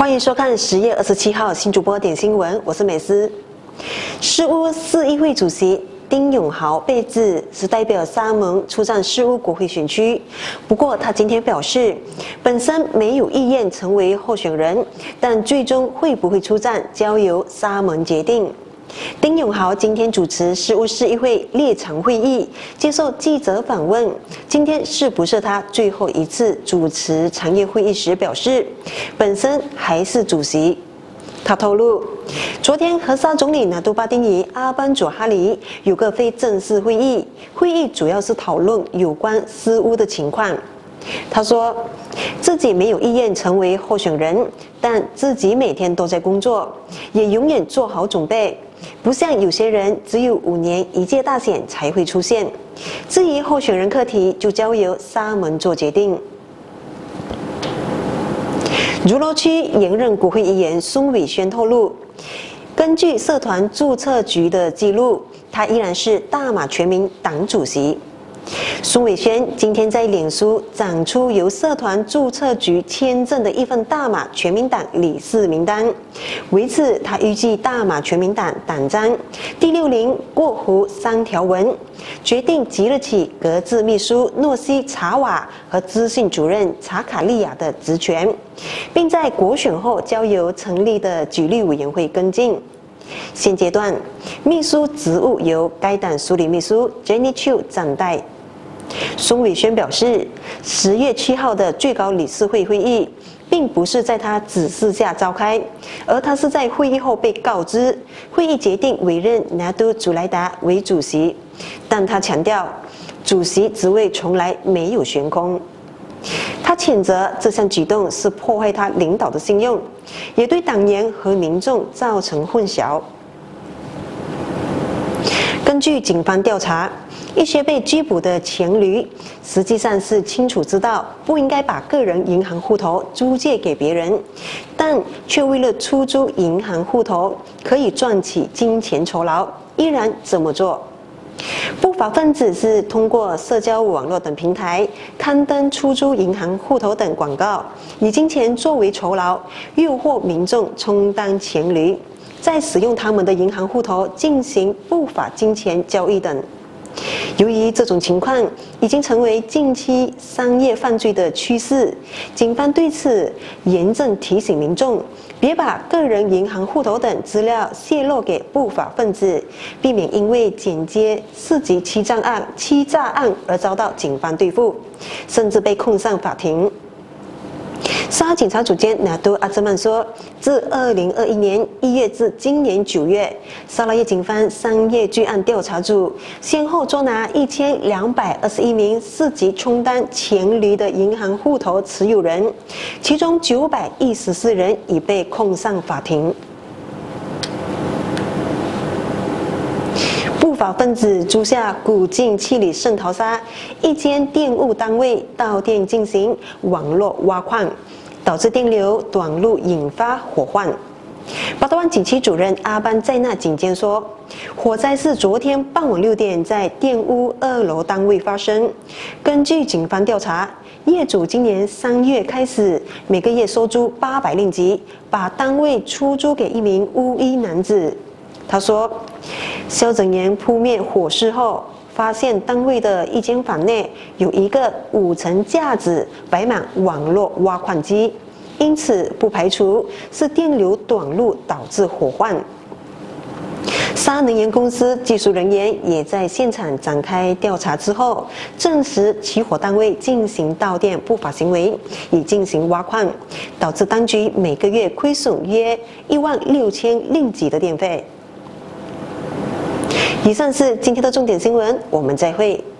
欢迎收看10月27号新主播点新闻，我是美思。市务市议会主席丁永豪被指是代表沙门出战市务国会选区，不过他今天表示，本身没有意愿成为候选人，但最终会不会出战，交由沙门决定。丁永豪今天主持市务市议会列场会议，接受记者访问。今天是不是他最后一次主持常业会议时表示，本身还是主席。他透露，昨天和沙总理拿督巴丁尼阿班佐哈里有个非正式会议，会议主要是讨论有关私污的情况。他说，自己没有意愿成为候选人，但自己每天都在工作，也永远做好准备。不像有些人只有5年1届大选才会出现。至于候选人课题，就交由沙门做决定。如罗区延任国会议员孙伟轩透露，根据社团注册局的记录，他依然是大马全民党主席。孙伟轩今天在脸书展出由社团注册局签证的一份大马全民党理事名单，为此他预计大马全民党党章第60过弧3条文，决定即日起革自秘书诺西查瓦和资讯主任查卡利亚的职权，并在国选后交由成立的纪律委员会跟进。现阶段，秘书职务由该党署理秘书 Jenny Chu 暂代。孙伟轩表示，10月7号的最高理事会会议，并不是在他指示下召开，而他是在会议后被告知，会议决定委任拿督祖莱达为主席，但他强调，主席职位从来没有悬空。他谴责这项举动是破坏他领导的信用，也对党员和民众造成混淆。根据警方调查，一些被拘捕的情侣实际上是清楚知道不应该把个人银行户头租借给别人，但却为了出租银行户头可以赚取金钱酬劳，依然这么做。不法分子是通过社交网络等平台刊登出租银行户头等广告，以金钱作为酬劳，诱惑民众充当情侣，再使用他们的银行户头进行不法金钱交易等。由于这种情况已经成为近期商业犯罪的趋势，警方对此严正提醒民众，别把个人银行户头等资料泄露给不法分子，避免因为剪接4级欺诈案而遭到警方对付，甚至被控上法庭。沙警察主监拿督阿兹曼说，自2021年1月至今年9月，沙拉越警方商业罪案调查组先后捉拿1221名4级充当情侣的银行户头持有人，其中914人已被控上法庭。不法分子租下古晋七里圣淘沙一间电务单位到店进行网络挖矿，导致电流短路，引发火患。巴德湾警区主任阿班在那警监说，火灾是昨天傍晚6点在电屋2楼单位发生。根据警方调查，业主今年3月开始每个月收租800令吉，把单位出租给一名巫医男子。他说，消防员扑灭火势后，发现单位的一间房内有一个5层架子摆满网络挖矿机，因此不排除是电流短路导致火患。沙能源公司技术人员也在现场展开调查之后，证实起火单位进行盗电不法行为，以进行挖矿，导致当局每个月亏损约16000令吉的电费。以上是今天的重点新闻，我们再会。